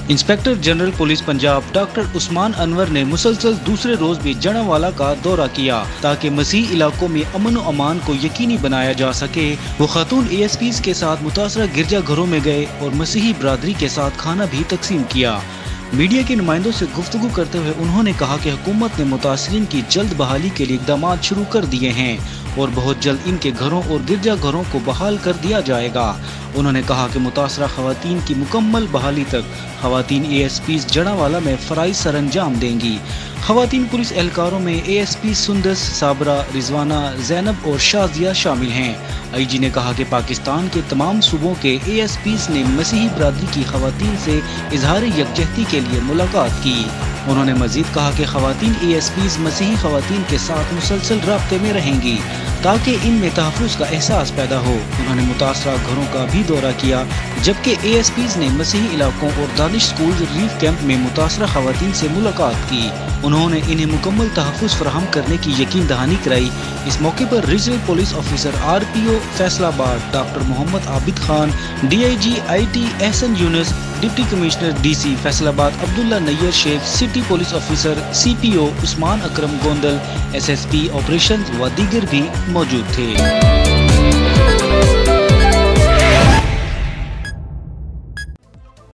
Inspector general police Punjab doctor Usman Anwar ने मुसलसल दूसरे रोज भी जड़ावाला का दौरा किया ताकि मसीह इलाकों में अमन और अमान को यकीनी बनाया जा सके। वो खातून ASPs के साथ मुतासरा गिरजा घरों में गए और मसीही बरादरी के साथ खाना भी तकसीम किया। मीडिया के नुमाइंदों से गुफ्तगू करते हुए उन्होंने कहा कि हुकूमत ने मुतासरीन की जल्द बहाली के लिए इक़दाम शुरू कर दिए हैं और बहुत जल्द इनके घरों और गिरजा घरों को बहाल कर दिया जाएगा। उन्होंने कहा कि मुतासरा खवातीन की मुकम्मल बहाली तक खवातीन ASPs जड़ावाला में फ़राइज़ सरअंजाम देंगी। खवातीन पुलिस एहलकारों में ASP सुंदस, साबरा, रिजवाना, जैनब और शाजिया शामिल हैं। IG ने कहा कि पाकिस्तान के तमाम सूबों के ASPs ने मसीही बरादरी की खवातीन से इजहार यकजहती के लिए मुलाकात की। उन्होंने मजीद कहा कि खवातीन ASPs मसीही खवातीन के साथ मुसलसल राब्ते में रहेंगी ताकि इनमें तहफ़्फ़ुज़ का एहसास पैदा हो। उन्होंने मुतासरा घरों का भी दौरा किया, जबकि ASPs ने मसीही इलाकों और दानिश स्कूल रिलीफ कैंप में मुतासरा खवातीन से मुलाकात की। उन्होंने इन्हें मुकम्मल तहफ़्फ़ुज़ फराहम करने की यकीन दहानी कराई। इस मौके पर regional police officer RPO Faisalabad doctor Mohammad Abid Khan, DIG IT Ehsan Younus, deputy commissioner DC Faisalabad Abdullah Nayyar Shaikh, city police officer CPO Usman Akram Gondal, SSP operations व दीगर भी मौजूद थे।